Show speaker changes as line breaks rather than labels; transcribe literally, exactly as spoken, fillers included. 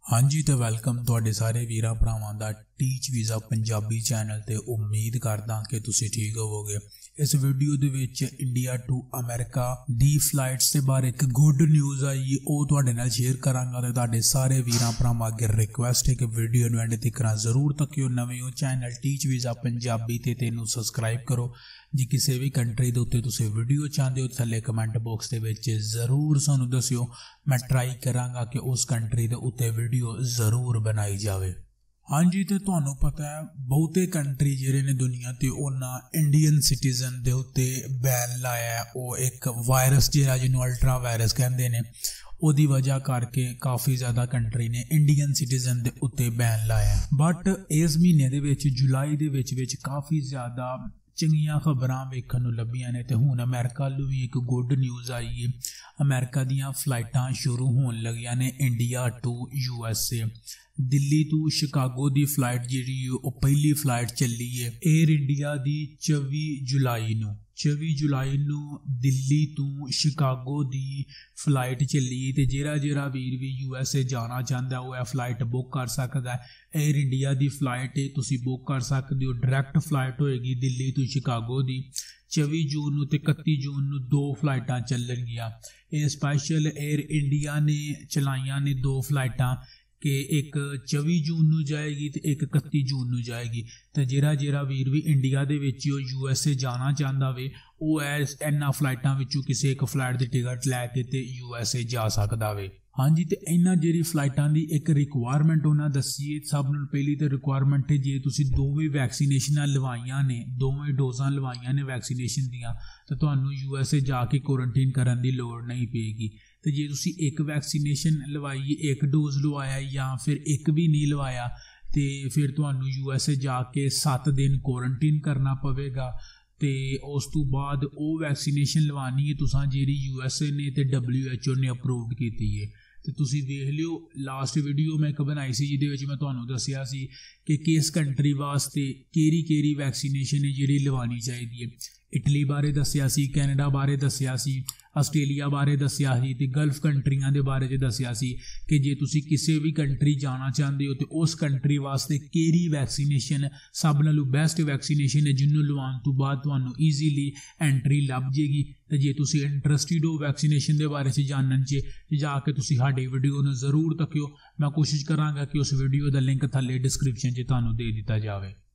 हाँ जी तो वेलकम तुहाडे सारे वीरां भरावां दा टीच वीज़ा पंजाबी चैनल ते उम्मीद करदा कि तुसीं ठीक होवोगे। इस वीडियो दे विच इंडिया टू अमेरिका दी फ्लाइट्स दे बारे एक गुड न्यूज़ आई ओ तुहाडे नाल शेयर करांगा ते तुहाडे सारे वीरां भरावां अगे रिक्वेस्ट है कि वीडियो नूं एंड तक जरूर तक्किओ। नवें हो चैनल टीच वीज़ा पंजाबी ते तेनू सबसक्राइब करो। जे किसी भी कंट्री के उत्ते तुसीं वीडियो चाहते हो थल्ले कमेंट बॉक्स के विच जरूर सानू दस्सिओ। मैं ट्राई करांगा कि उस कंट्री के उत्ते वीडियो जरूर बनाई जाए। हाँ जी तो तुहानू पता है बहुते कंट्री जिहड़े ने दुनिया ते उन्हां इंडियन सिटीजन के उत्ते बैन लाया है। वो एक वायरस जिहड़ा जिन्हों अल्ट्रा वायरस कहते हैं ਉਹਦੀ वजह करके काफ़ी ज़्यादा कंट्री ने इंडियन सिटीजन के उत्ते बैन लाया। बट इस महीने दे विच जुलाई दे विच विच काफ़ी ज़्यादा चंगियां खबरां वेखण नूं लभीआं ने ते हुण अमेरिका लू भी एक गुड न्यूज़ आई है। अमेरिका दीयां फ्लाइटां शुरू होण लगियां ने India to U S A. Delhi to Chicago दी फ्लाइट जिहड़ी ओ पहली फ्लाइट चली है एयर इंडिया दी चौबी जुलाई नूं चौबी जुलाई नूं दिल्ली टू शिकागो दी फ्लाइट चली ते जेरा जेरा वीर भी यू एस ए जाना चाहता है वह फ्लाइट बुक कर सकता है। एयर इंडिया दी फ्लाइट तुसीं बुक कर सकते हो। डायरैक्ट फ्लाइट होएगी दिल्ली टू शिकागो दी चौबी जून नूं ते इकत्ती जून नूं दो फ्लाइटां चलणगियां। ये स्पैशल एयर इंडिया ने चलाइयां ने दो फ्लाइटां कि एक चौबी जून नूं जाएगी तो एक इकत्ती जून नूं जाएगी। तो जेरा जेरा वीर भी इंडिया दे विच यू एस ए जाना चाहता वे वो इन्हां फ्लाइटां विचों किसी एक फ्लाइट की टिकट लैके ते यू एस ए जा सकदा वे। हाँ जी तो इन्हां जेरी फ्लाइटां की एक रिक्वायरमेंट उन्हां दसी है। सब नाल पहली तो रिक्वायरमेंट है जे तुसीं दोवें वैक्सीनेशनां लवाइयां ने दोवें डोजां लवाइयां ने वैक्सीनेशन दियां तो तुहानूं यू एस ए जाके क्वारंटीन करन दी लोड़ नहीं पेगी। तो जे तुसीं एक वैक्सीनेशन लवाई एक डोज लवाया या फिर एक भी नहीं लवाया तो फिर तुहानूं यू एस ए जाके सत्त दिन क्वारंटीन करना पवेगा। तो उस तो बाद वो वैक्सीनेशन लवानी है तुसां जेरी यू एस ए ने ते डबल्यू एच ओ ने अप्रूवड कीती है। तो तुसीं वेख लिओ लास्ट वीडियो मैं एक बनाई सी जिहदे विच मैं तुहानूं दस्सिया सी कि किस कंट्री वास्ते केरी केरी वैक्सीनेशन है जिहड़ी लवानी चाहिदी है। इटली बारे दस्सिया सी, कैनेडा बारे दस्सिया सी, आस्ट्रेलिया बारे दस्सिया सी ते गल्फ कंट्रियां दे बारे च दस्सिया सी कि जे तुसीं किसी भी कंट्री जाना चाहते हो तो उस कंट्री वास्ते केरी वैक्सीनेशन सब नालों बेस्ट वैक्सीनेशन है जिन्हों लवाउण तो बाद तुहानूं ईजीली एंट्री लभ जेगी। तो जे तुसीं इंटरस्टिड हो वैक्सीनेशन के बारे च जानन च जाके तुसीं साडी वीडियो नूं जरूर तक्किओ। मैं कोशिश करांगा कि उस वीडियो का लिंक थल्ले डिस्क्रिप्शन च तुहानूं दे दिता जाए।